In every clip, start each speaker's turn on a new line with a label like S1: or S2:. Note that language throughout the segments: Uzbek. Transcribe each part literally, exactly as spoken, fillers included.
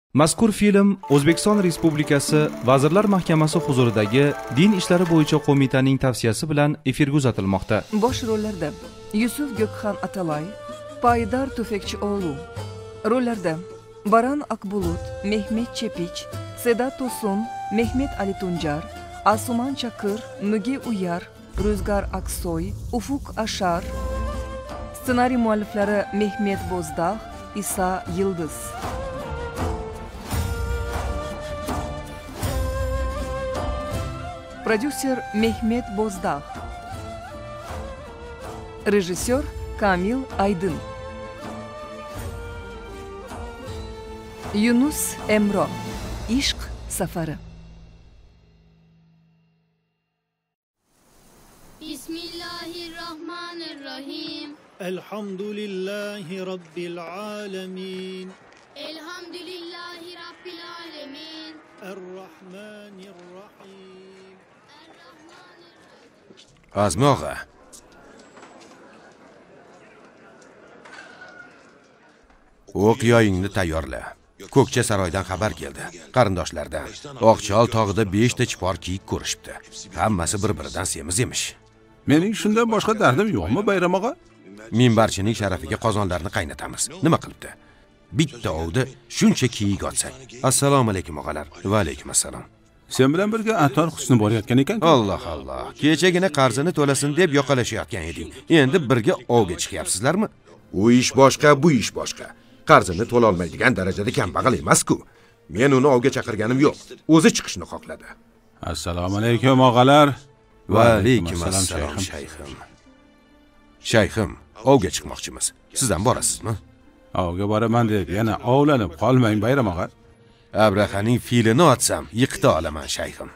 S1: Mazkur film O'zbekiston Respublikasi Vazirlar Mahkamasi huzuridagi Din ishlari bo'yicha qo'mitaning tavsiyasi bilan efirga uzatilmoqda.
S2: Bosh rollarda Yusuf Gökhan Atalay, Paydar Tufekchioğlu. Rollarda Baran Akbulut, Mehmet Çepiç, Sedat Tosun, Mehmet Ali Tuncar, Asuman Çakır, Müge Uyar, Rüzgar Aksoy, Ufuk Ashar. Ssenariy mualliflari Mehmet Bozdağ, İsa Yıldız. Prodüser Mehmet Bozdağ. Rejissör Kamil Aydın. Yunus Emro. İşq Safari.
S3: Bismillahirrahmanirrahim.
S4: Elhamdülillahi Rabbil alemin.
S3: Elhamdülillahi Rabbil alemin.
S4: Errahmanirrahim.
S5: Azmi og'a. O'q yoyingni tayyorla. Ko'kcha saroydan xabar keldi. Qarindoshlardan. Oqchol tog'ida besh ta chipor kiyik ko'rishibdi. Hammasi bir-biridan semiz emish.
S6: Mening shundan boshqa dardim yo'qmi, Bayram og'a?
S5: Minbarchining sharafiga qozonlarni qaynatamiz. Nima qilibdi? Bitta ovda shuncha kiyik otsak. Assalomu alaykum og'alar. Va alaykum assalom.
S6: Sen bilan birga Ator Husni borayotgan ekan.
S5: Alloh Alloh. Kechagina qarzini to'lasin deb yoqalashayotgan eding. Endi birga ovga chiqyapsizlarmi? U ish boshqa, bu ish boshqa. Qarzini to'la olmaydigan darajada kambag'al emas-ku. Men uni ovga chaqirganim yo'q. O'zi chiqishni xohladi.
S6: Assalomu alaykum og'alar.
S5: Va alaykum assalom shayxim. Shayxim, ovga chiqmoqchimiz. Siz ham borasizmi?
S6: Ovga boraman deb yana ovlanib qolmang, Bayram og'a.
S5: Abrahaning filini otsam, yiqita olaman shayxim.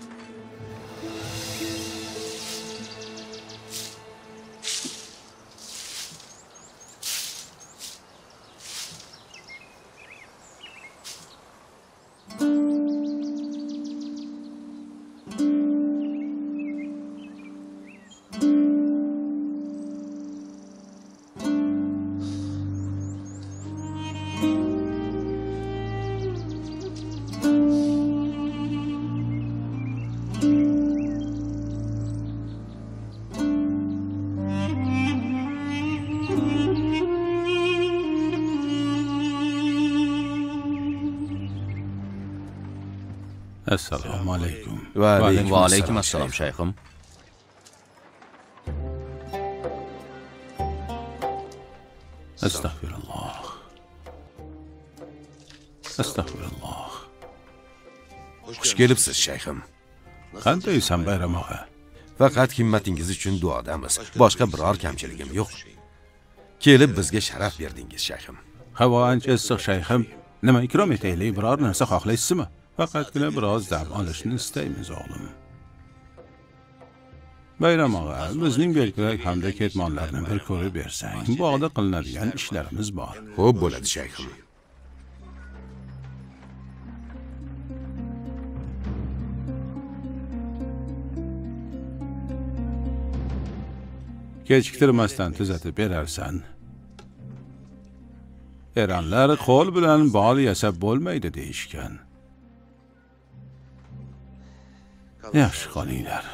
S6: Assalomu alaykum.
S5: Va alaykum
S7: Va alaykum assalom shayxim.
S6: Astagfirullah. Astagfirullah.
S5: Xush kelibsiz shayxim.
S6: Qandaysan Bayram og'a?
S5: Faqat himmatingiz uchun duodamiz. Boshqa biror kamchiligim yo'q. Kelib bizga sharaf berdingiz shayxim.
S6: Havo ancha issiq shayxim. Nima ikrom etaylik? Biror narsa xohlaysizmi? Faqatgina biroz dam olishni istaymiz o'g'lim. Bayram og'a, bizning belgirak hamda ketmonlarni bir ko'rib bersang, bog'da qilinadigan ishlarimiz bor.
S5: Xo'p bo'ladi shayxim.
S6: Kechiktirmasdan tuzatib berarsan. Eronlar qo'l bilan bol yasab bo'lmaydi deyishgan. Yaxshi qolinglar.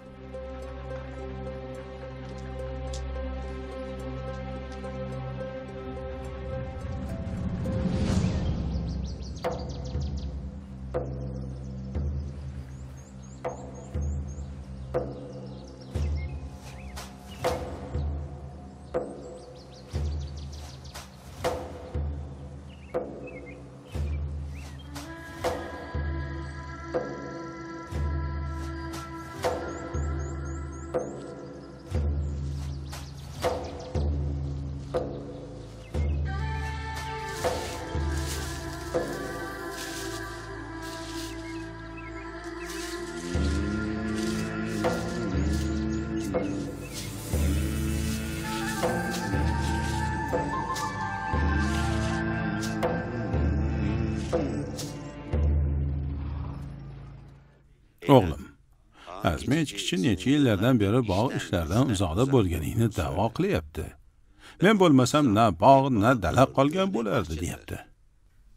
S6: O'g'lim, Azmi echkichi necha yillardan beri bog' ishlaridan uzoqda bo'lganingni da'vo qilyapti. Men bo'lmasam na bog' na dala qolgan bo'lardi, deyapti. Nima qilay, Bayram og'a? O'g'lim, Azmi echkichi necha yillardan beri bog' ishlaridan uzoqda bo'lganingni da'vo qilyapti. Men bo'lmasam na bog' na dala qolgan bo'lardi, deyapti. Nima qilay, Bayram og'a?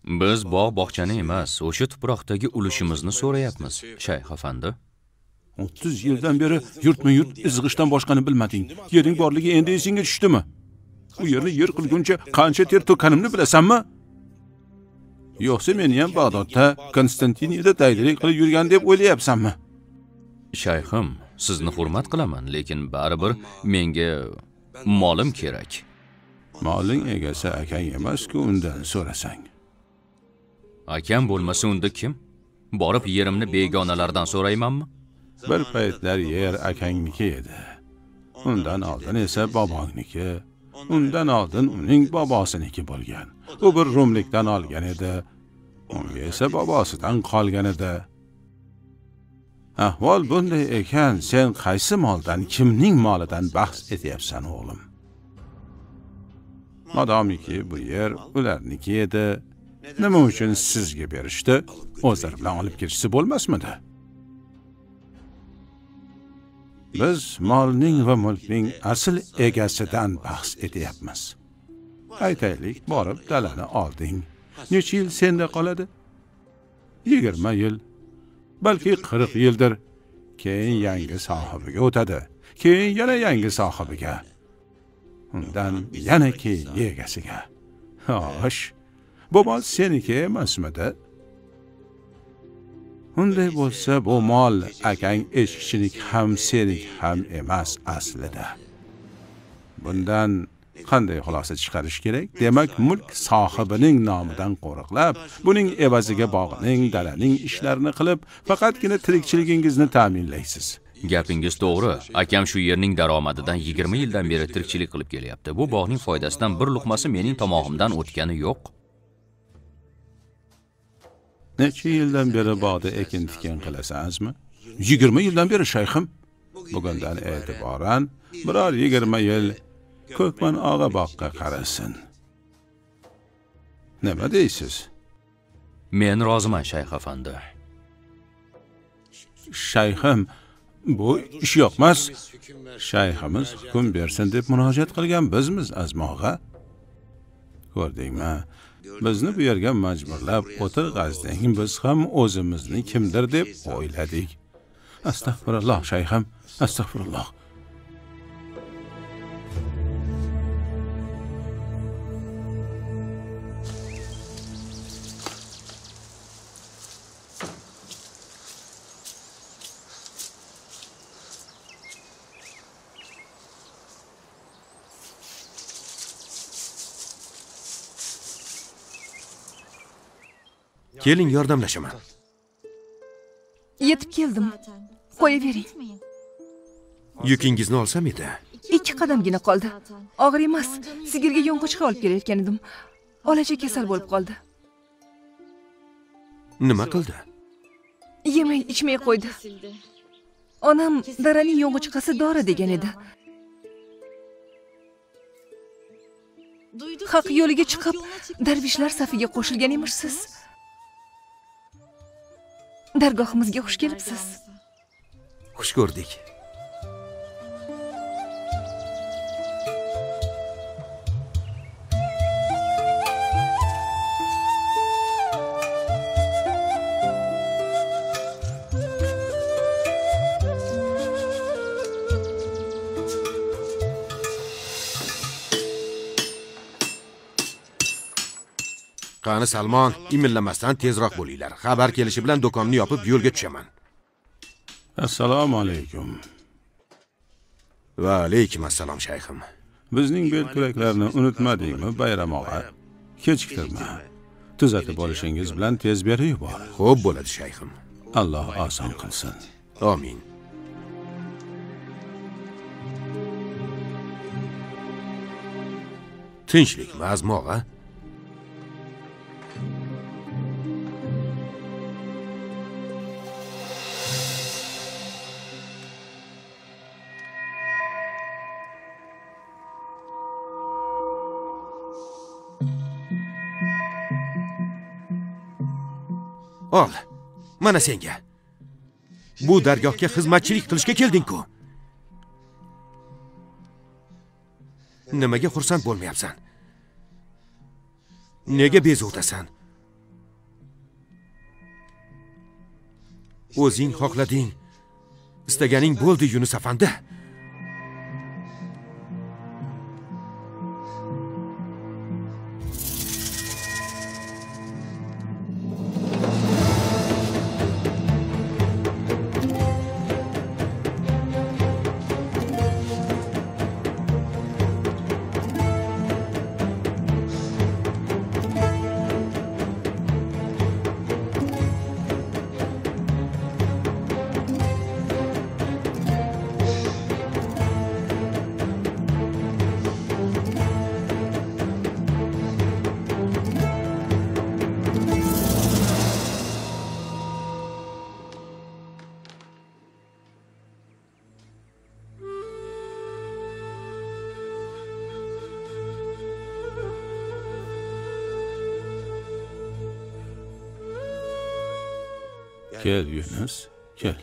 S7: Biz bog' bog'chani emas, o'sha tuproqdagi ulushimizni so'rayapmiz, shayx afandi.
S6: o'ttiz yildan beri yurtma-yurt izg'ishdan boshqani bilmading. Yering borligi endi esingga tushdimi? U yerni yer qilguncha qancha ter to'kkanimni bilasanmi? Yo'qsa meni ham Bag'dodda, Konstantiniyada daydilik qilib yurgan deb o'ylayapsanmi?
S7: Shayxim, sizni hurmat qilaman, lekin baribir menga molim kerak.
S6: Moling egasi akang emas-ku, undan so'rasang.
S7: Akam bo'lmasa unda kim? Borib yerimni begonalardan so'raymanmi?
S6: Bir paytlar yer akangniki edi. Undan oldin esa bobongniki, undan oldin uning bobosiniki bo'lgan. U bir rumlikdan olgan edi. Unga esa bobosidan qolgan edi. Ahvol bunday ekan, sen qaysi moldan, kimning molidan bahs etyapsan, o'g'lim? Madomiki bu yer ularniki edi, nima uchun sizga berishdi? O'zlari bilan olib ketishsa bo'lmasmidi? Biz molning va mulkning asl egasidan bahs etyapmiz. Aytaylik, borib dalani olding. Necha yil senda qoladi? yigirma yil, balki qirq yildir. Keyin yangi sohibiga o'tadi. Keyin yana yangi sohibiga. Undan yana keyingi egasiga. Xo'sh, bu mol seniki emasmidi? Unday bo'lsa, bu mol akang eshikchilik ham senik ham emas aslida. Bundan qanday xulosa chiqarish kerak? Demak, mulk sohibining nomidan qo'riqlab, buning evaziga bog'ning, dalaning ishlarini qilib, faqatgina tirikchiligingizni ta'minlaysiz.
S7: Gapingiz to'g'ri. Akam shu yerning daromadidan yigirma yildan beri tirikchilik qilib kelyapti. Bu bog'ning foydasidan bir luqmasi mening tomog'imdan o'tgani yo'q.
S6: Necha yildan beri bog'da ekin tikin qilasizmi? yigirma yildan beri shayxim. Bugundan e'tiboran biror yigirma yil Ko'kman og'a boqqa qarasin. Nima deysiz?
S7: Men roziman, shayx afandi.
S6: Shayxim, bu ish yo'qmas. Shayximiz hukm bersin deb murojaat qilgan bizmiz, azmog'a. Ko'rdingmi? Bizni bu yerga majburlab o'tirg'azding, biz ham o'zimizni kimdir deb o'yladik. Astagfirulloh shayxim, astagfirulloh.
S5: Keling, yordamlashaman.
S2: Yetib keldim. Qo'yavering.
S5: Yukingizni olsam edi.
S2: Ikki qadamgina qoldi. Og'ir emas. Sigirga yong'ochqa olib kelayotgan edim. Olacha kasal bo'lib qoldi.
S5: Nima qildi?
S2: Yemay, ichmay qo'ydi. Onam daraning yong'ochqasi dori degan edi. Haq yo'liga chiqib, darvishlar safiga qo'shilgan emishsiz. Dargohimizga xush kelibsiz.
S5: Xush ko'rdik. Qani Salmon, imillamasdan tezroq bo'linglar. Xabar kelishi bilan do'konni yopib yo'lga tushaman.
S6: Assalomu alaykum.
S5: Va alaykum assalom shayxim.
S6: Bizning belkuraklarni unutmadingmi, Bayram og'a? Kechiktirma. Tuzatib olishingiz bilan tez berib yubor.
S5: Xo'p bo'ladi shayxim.
S6: Alloh oson qilsin.
S5: Amin. Tinchlikmi, Azmi og'a? Ol, mana senga. Bu dargohga xizmatchilik qilishga kelding-ku. Nimaga xursand bo'lmayapsan? Nega bezovtasan? O'zing xohlading. Istaganing bo'ldi, Yunus afandi.
S6: Kel Yunus, kel.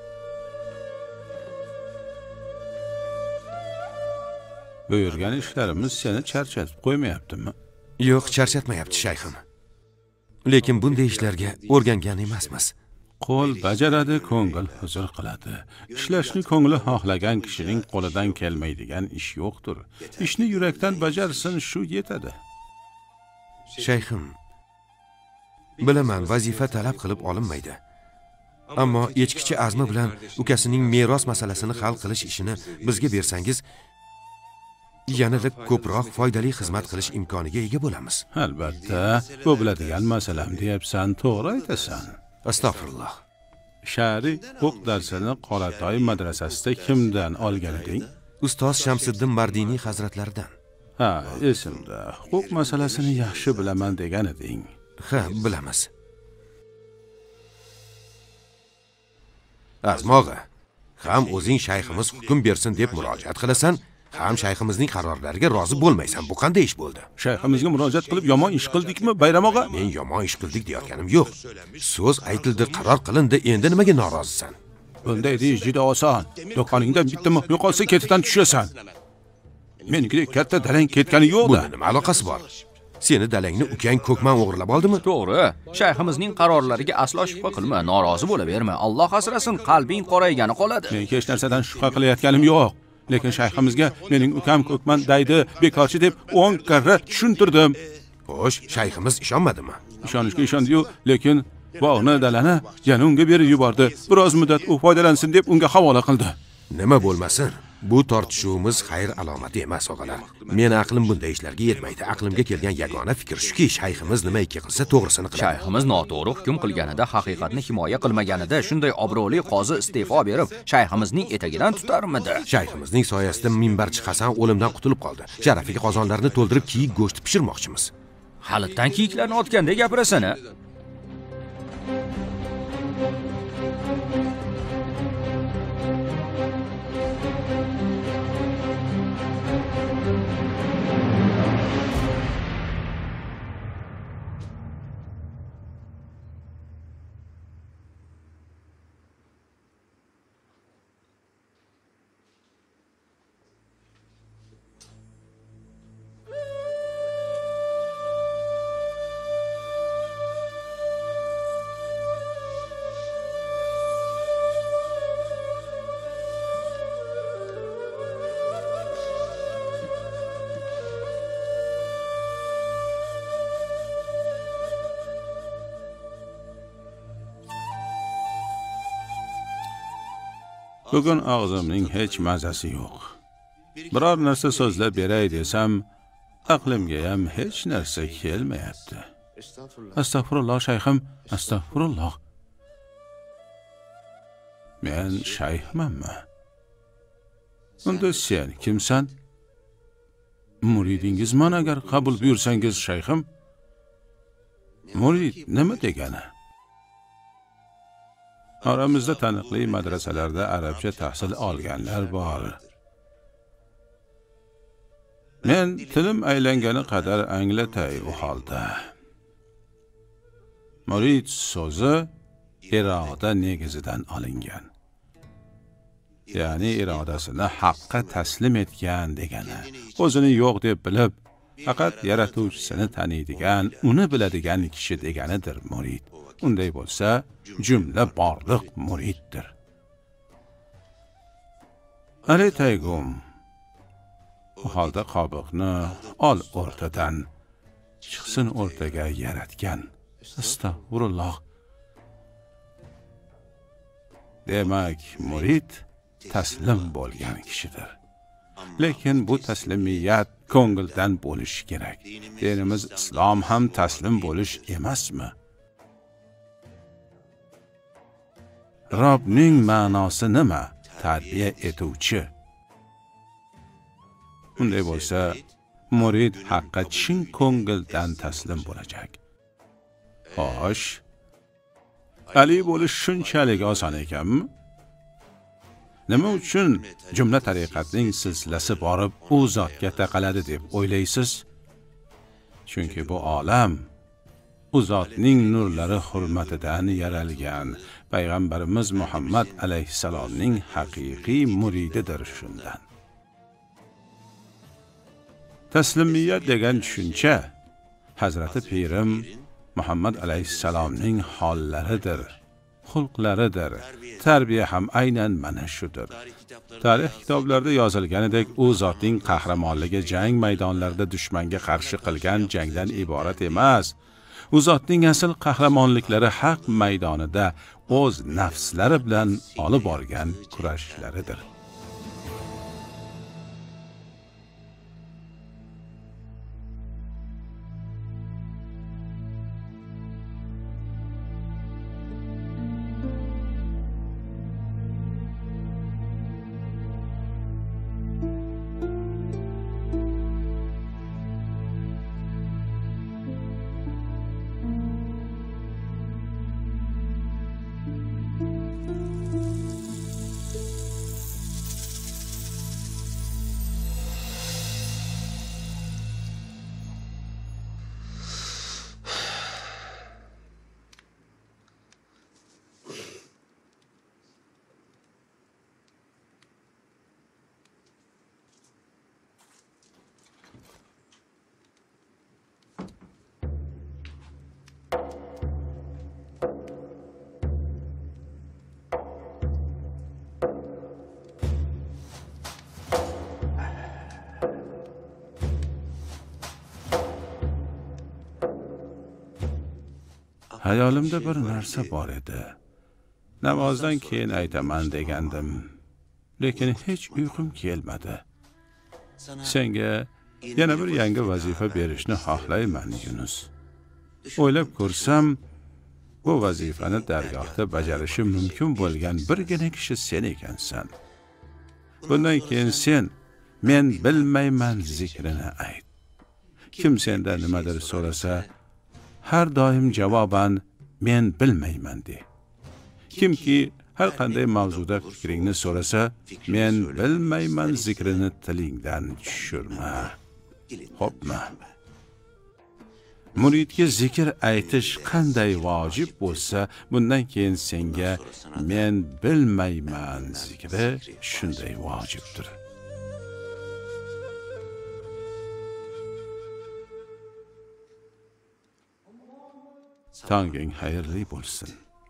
S6: Buyurgan ishlarimiz seni charchatib qo'ymayaptimi?
S5: Yo'q, charchatmayapti shayxim. Lekin bunday ishlarga o'rgangan emasmiz.
S6: Qo'l bajaradi, ko'ngil huzur qiladi. Ishlashni ko'ngli xohlagan kishining qo'lidan kelmaydigan ish yo'qdir. Ishni yurakdan bajarsin, shu yetadi.
S5: Shayxim, bilaman, vazifa talab qilib olinmaydi. Ammo echkichi azmi bilan ukasining meros masalasini hal qilish ishini bizga bersangiz, yanada ko'proq foydali xizmat qilish imkoniga ega bo'lamiz.
S6: Albatta, bu biladigan masalam deyapsan, to'g'ri aytasan.
S5: Astag'firulloh.
S6: Shariy huquq darsini Qoratoy madrasasida kimdan olgan eding?
S5: Ustoz Shamsiddin Mardiniy hazratlaridan.
S6: Ha, esimda. Huquq masalasini yaxshi bilaman degan eding.
S5: Ha, bilamiz. Azmog'a, ham o'zing shayximiz hukm bersin deb murojaat qilasan, ham shayximizning qarorlariga rozi bo'lmaysan. Bu qanday ish bo'ldi?
S6: Shayximizga murojaat qilib yomon ish qildikmi, Bayram og'a?
S5: Men yomon ish qildik deyotganim yo'q. So'z aytildi, qaror qilindi, endi nimaga norozisan?
S6: Bunday deyish juda oson. Do'koningdan bitta mix yo'qolsa ketidan tushasan. Menikidek katta dalang ketgani yo'q-da.
S5: Buni nima aloqasi bor? Seni dalangni ukang ko'kman o'g'irlab oldimi?
S7: To'g'ri. Shayximizning qarorlariga aslo shubha qilma, norozi bo'laverma. Alloh asrasin, qalbing qoraygani qoladi.
S6: Men hech narsadan shubha qilayotganim yo'q. Lekin shayximizga mening ukam ko'kman daydi, bekorchi deb o'n karra tushuntirdim.
S5: Xo'sh, shayximiz ishonmadimi?
S6: Ishonishga ishondi-yu, lekin bog'ni dalani yana unga berib yubordi. Biroz muddat u foydalansin deb unga havola qildi.
S5: Nima bo'lmasin? Bu tortishuvimiz xayr alomati emas, o'g'alar. Meni aqlim bunday ishlarga yetmaydi. Aqlimga kelgan yagona fikr shuki, shayximiz nima ikki qilsa to'g'risini qiladi.
S7: Shayximiz noto'g'ri hukm qilganida, haqiqatni himoya qilmaganida shunday obro'li qozi iste'fo berib, shayximizning etagidan tutarmidi?
S5: Shayximizning soyasida minbarchi Hasan o'limdan qutulib qoldi. Sharafiga qozonlarni to'ldirib kiyik go'shti pishirmoqchimiz.
S7: Halitdan kiyiklarni otganda gapirasan-a?
S6: Bugun og'zimning hech mazasi yo'q. Biror narsa so'zlab beray desam, aqlimga ham hech narsa kelmayapti. Astag'firulloh shayxim, astag'firulloh. Men shayxmanmi? Unda sen kimsan? Muridingizman agar qabul buyursangiz shayxim. Murid nima degani? Oramizda taniqli madrasalarda arabcha tahsil olganlar bor. Men tilim aylangani qadar anglatay u holda. Murid so'zi iroda negizidan olingan. Ya'ni irodasini haqqa taslim etgan degani. O'zini yo'q deb bilib, faqat yaratuvchisini taniydigan, uni biladigan kishi deganidir murid. Unday bo'lsa, jumla borliq muriddir. Ali Taygum, bu holda qobiqni ol o'rtadan, chiqsin o'rtaga yaratgan. Astag'firulloh. Demak, murid taslim bo'lgan kishidir. Lekin bu taslimiyat ko'ngildan bo'lishi kerak. Dinimiz islom ham taslim bo'lish emasmi? Robbning ma'nosi nima? Tarbiya etuvchi. Unday bo'lsa, murid haqqa chin ko'ngildan taslim bo'lajak. Xo'sh, Ali bo'lish shunchalik oson ekanmi? Nima uchun jumla tariqatning silsilasi borib u zotga taqaladi deb o'ylaysiz? Chunki bu olam u zotning nurlari hurmatidan yaralgan. Payg'ambarimiz Muhammad alayhisalomning haqiqiy murididir shundan. Taslimiyat degan tushuncha Hazrati Pirim Muhammad alayhisalomning hollaridir, xulqlaridir. Tarbiya ham aynan mana shudir. Tarix kitoblarida yozilganidek, u zotning qahramonligi jang maydonlarida dushmanga qarshi qilgan jangdan iborat emas. U zotning asl qahramonliklari haq maydonida o'z nafslari bilan olib borgan kurashlaridir. Hayolimda bir narsa bor edi. Namozdan keyin aytaman degandim, lekin hech uyqum kelmadi. Senga yana bir yangi vazifa berishni xohlayman, Yunus. O'ylab ko'rsam, bu vazifani dargohda bajarishi mumkin bo'lgan birgina kishi sen ekansan. Bundan keyin sen men bilmayman zikrini ayt. Kim sendan nimadir so'rasa, har doim javoban men bilmayman de. Kimki har qanday mavzuda fikringni so'rasa, men bilmayman zikrini tilingdan tushirma. Xo'pmi? Muridga zikr aytish qanday vojib bo'lsa, bundan keyin senga men bilmayman zikri shunday vojibdir. Tonging xayrli bo'lsin.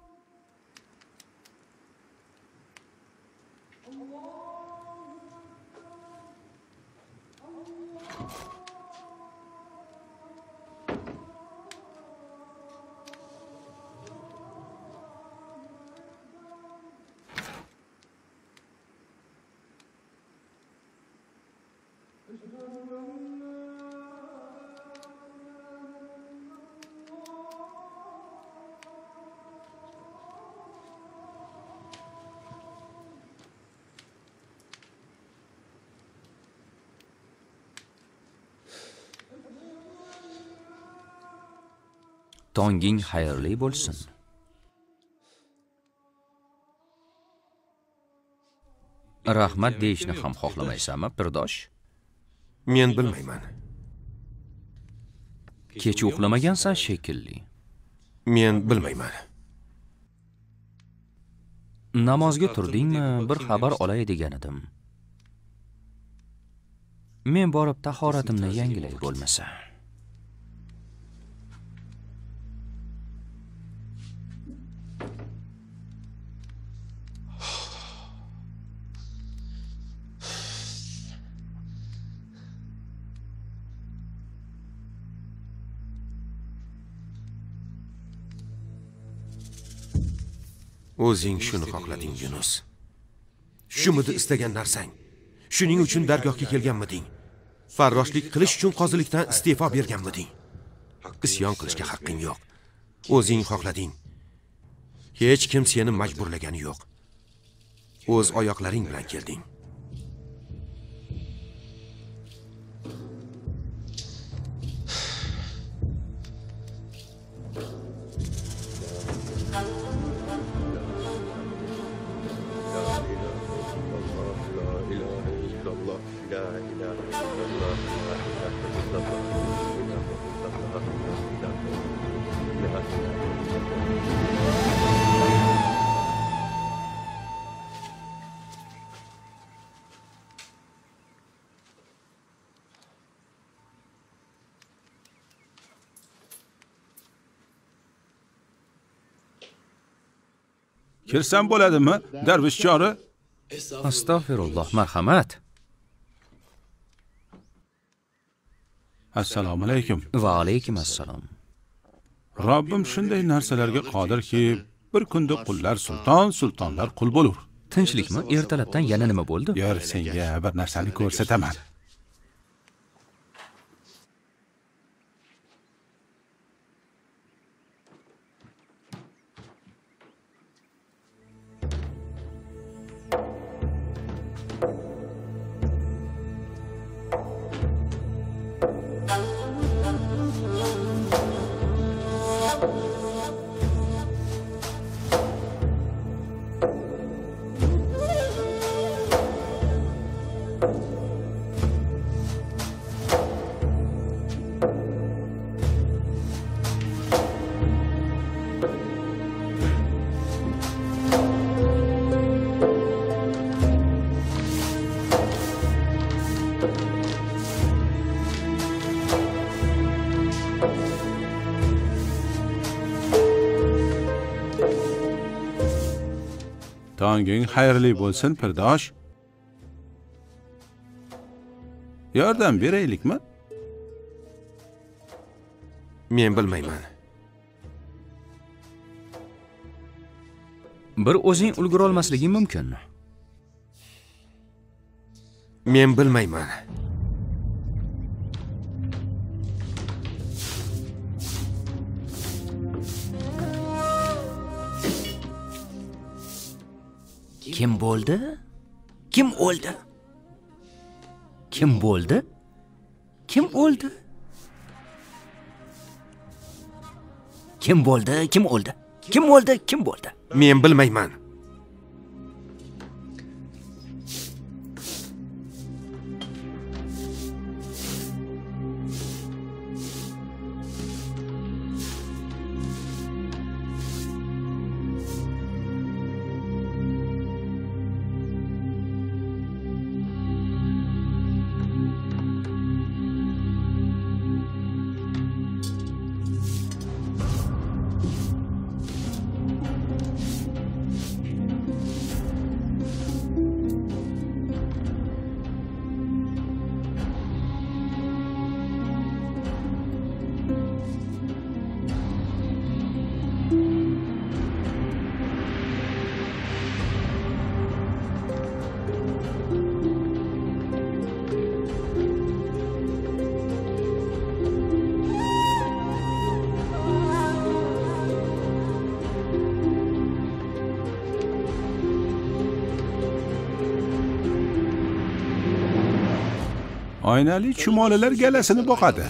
S7: Tonging xayrli bo'lsin. Rahmat deyishni ham xohlamaysanmi, Pirdosh?
S5: Men bilmayman.
S7: Kech uxlamagansan shekilli.
S5: Men bilmayman.
S7: Namozga turdingmi? Bir xabar olay degan edim. Men borib tahoratimni yangilay bo'lmasa.
S5: O'zing shuni xohlading, Yunus. Shumidi istagan narsang? Shuning uchun dargohga kelganmiding? Farroshlik qilish uchun qozilikdan iste'fo berganmiding? Isyon qilishga haqqing yo'q. O'zing xohlading. Hech kim seni majburlagani yo'q. O'z oyoqlaring bilan kelding.
S6: Kirsam bo'ladimi, darvish chori?
S7: Astag'firulloh, marhamat.
S6: Assalomu alaykum.
S7: Va alaykum assalom.
S6: Robbim shunday narsalarga qodirki, bir kunda qullar sulton, sultonlar qul bo'lur.
S7: Tinchlikmi? Ertalabdan yana nima bo'ldi?
S6: Yer senga bir narsani ko'rsataman. Tonging xayrli bo'lsin, pirdosh. Yordam beraylikmi?
S5: Men bilmayman.
S7: Bir o'zing ulgura olmasliging mumkin.
S5: Men bilmayman.
S7: Kim bo'ldi? Kim o'ldi? Kim bo'ldi? Kim o'ldi? Kim bo'ldi? Kim o'ldi? Kim o'ldi? Kim bo'ldi?
S5: Men bilmayman.
S6: Oynali chumolilar galasini boqadi.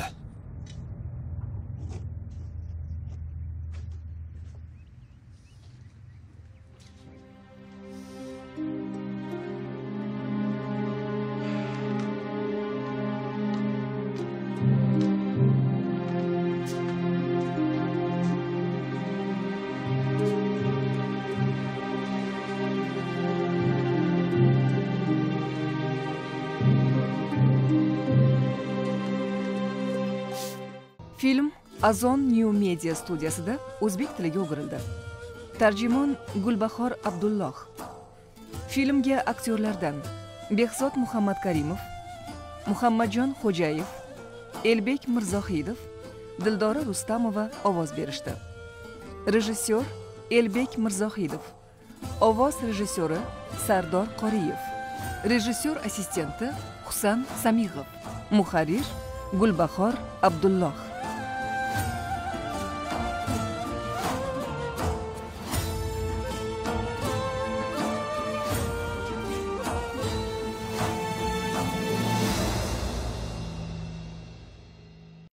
S2: Film Azon New Media studiyasida o'zbek tiliga o'girildi. Tarjimon Gulbahor Abdulloh. Filmga aktyorlardan Behzod Muhammad Karimov, Muhammadjon Xo'jayev, Elbek Mirzohidov, Dildora Rustamova ovoz berishdi. Rejissyor Elbek Mirzohidov, Ovoz rejissyori Sardor Qoriyev. Rejissyor assistenti Husan Samig'ov. Muharrir Gulbahor Abdulloh.